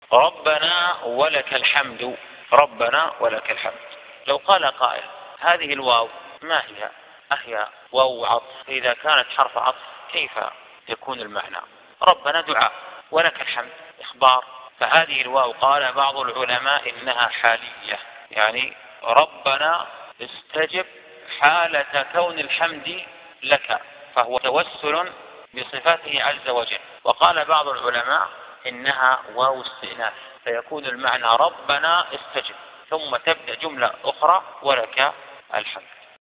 ربنا ولك الحمد، ربنا ولك الحمد. لو قال قائل هذه الواو ما هي؟ أهي واو عطف؟ إذا كانت حرف عطف كيف يكون المعنى؟ ربنا دعاء، ولك الحمد إخبار، فهذه الواو قال بعض العلماء إنها حالية، يعني ربنا استجب حالة كون الحمد لك، فهو توسل بصفاته عز وجل. وقال بعض العلماء إنها واو استئناف، فيكون المعنى ربنا استجب ثم تبدأ جملة أخرى ولك الحمد.